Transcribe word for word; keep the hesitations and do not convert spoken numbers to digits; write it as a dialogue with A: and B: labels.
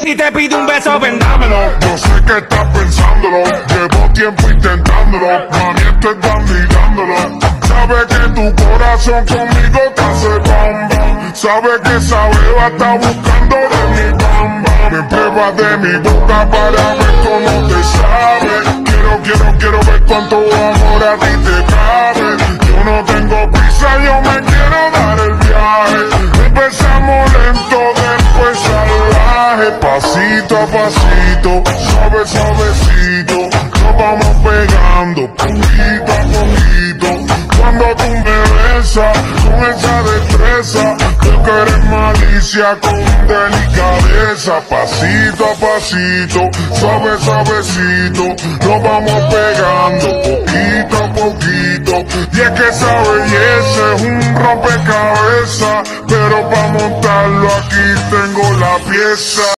A: y te pide un beso, vendámelo.
B: Yo sé que estás pensándolo, llevo tiempo intentándolo, mami esto es dándolo. Sabe que tu corazón conmigo te hace bam bam. Sabe que esa beba está buscando de mi bam bam. Me prueba de mi boca para ver cómo te sabe. Quiero, quiero, quiero ver cuánto amor a ti te cabe. Yo no tengo prisa, yo me quiero dar el viaje. Empezamos lento, después salvaje. Pasito a pasito, suave, suavecito. Nos vamos pegando, poquito a poquito. Cuando tú me besas, con esa destreza, tú que eres malicia con delicadeza. Pasito a pasito, suave, suavecito. Nos vamos pegando, poquito a poquito. Y es que esa belleza es un rompecabezas, pero para montarlo aquí tengo la pieza.